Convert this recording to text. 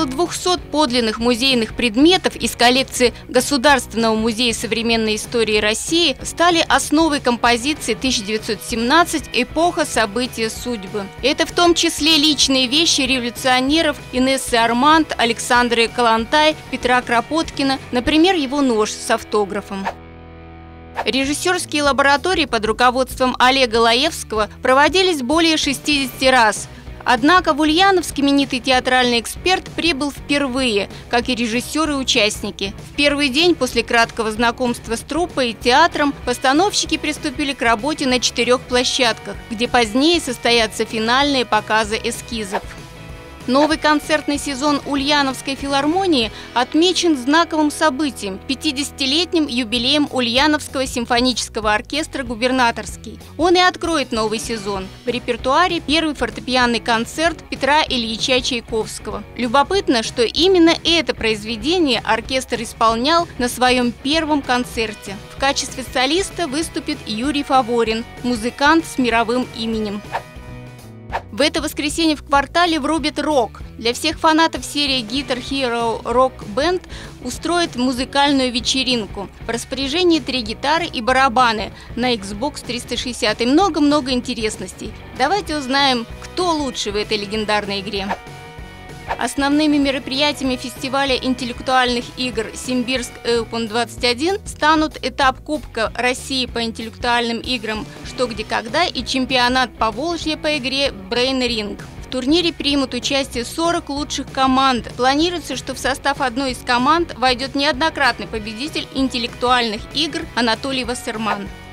Около 200 подлинных музейных предметов из коллекции Государственного музея современной истории России стали основой композиции 1917 «Эпоха, события, судьбы». Это в том числе личные вещи революционеров Инессы Арманд, Александры Калантай, Петра Кропоткина, например, его нож с автографом. Режиссерские лаборатории под руководством Олега Лаевского проводились более 60 раз. Однако в Ульяновск именитый театральный эксперт прибыл впервые, как и режиссеры и участники. В первый день после краткого знакомства с труппой и театром постановщики приступили к работе на 4 площадках, где позднее состоятся финальные показы эскизов. Новый концертный сезон Ульяновской филармонии отмечен знаковым событием – 50-летним юбилеем Ульяновского симфонического оркестра «Губернаторский». Он и откроет новый сезон. В репертуаре первый фортепианный концерт Петра Ильича Чайковского. Любопытно, что именно это произведение оркестр исполнял на своем первом концерте. В качестве солиста выступит Юрий Фаворин, музыкант с мировым именем. В это воскресенье в «Квартале» врубят рок. Для всех фанатов серии Guitar Hero Rock Band устроит музыкальную вечеринку. В распоряжении 3 гитары и барабаны на Xbox 360 и много-много интересностей. Давайте узнаем, кто лучше в этой легендарной игре. Основными мероприятиями фестиваля интеллектуальных игр «Симбирск Open-21» станут этап Кубка России по интеллектуальным играм «Что, где, когда» и чемпионат Поволжья по игре «Brain Ring». В турнире примут участие 40 лучших команд. Планируется, что в состав одной из команд войдет неоднократный победитель интеллектуальных игр Анатолий Вассерман.